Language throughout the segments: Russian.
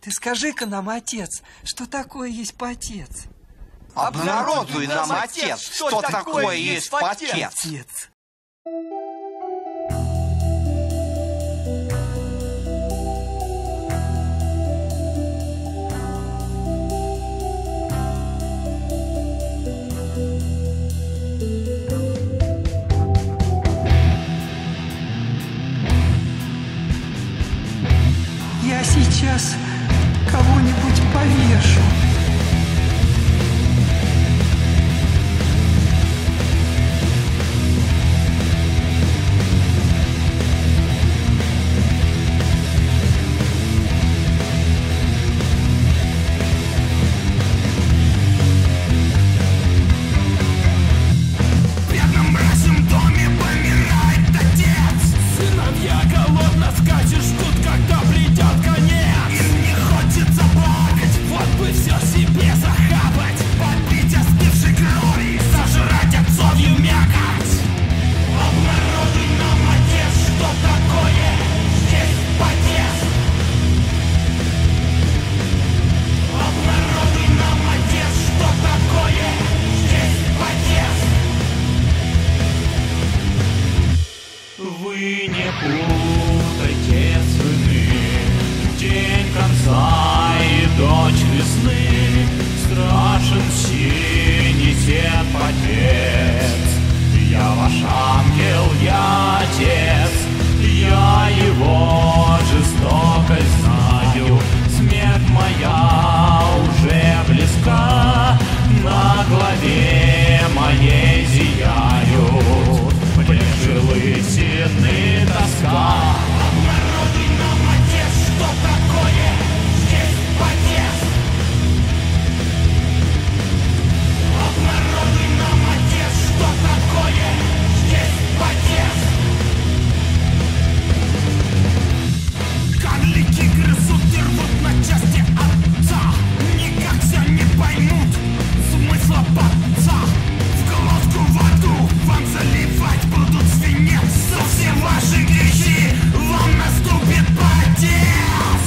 Ты скажи-ка нам, отец, что такое есть потец? Обнародуй нам, отец, что такое есть потец. Я сейчас кого-нибудь повешу. Вы не путайте сыны, день конца и дочь весны, страшен синий свет потец. Я ваш ангел, я отец, я его жестокость знаю, смерть моя уже близка, на главе моей зияют плеши лысины тоска. Обнародуй нам, отец, что такое есть потец. Обнародуй нам, отец, что такое есть потец. Карлики грызут и рвут на части отца, никак все не поймут смысла потца. В глотку воду вам заливать будут свинец, за все ваши грехи вам наступит потец.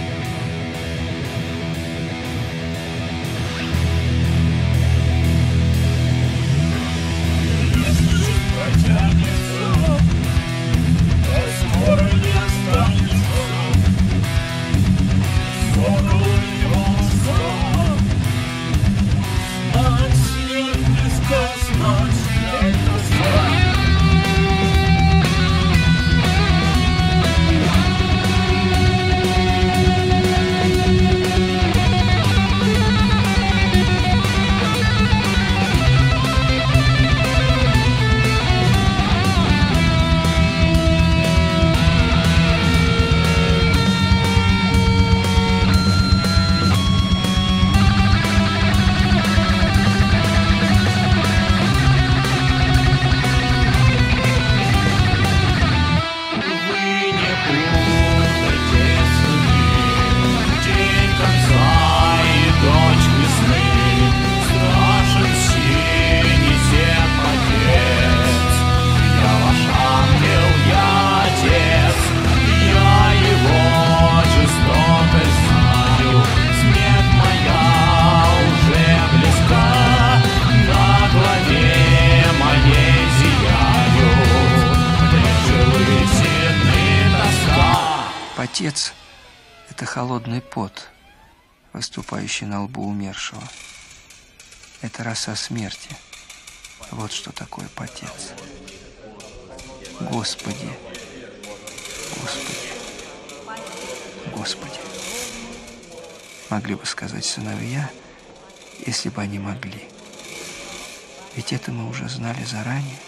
Если потянется, то скоро не останется. Скоро уйдется, знать смерть близка, знать смерть тоска. Потец – это холодный пот, выступающий на лбу умершего. Это роса смерти. Вот что такое потец. Господи, Господи, Господи. Могли бы сказать сыновья, если бы они могли. Ведь это мы уже знали заранее.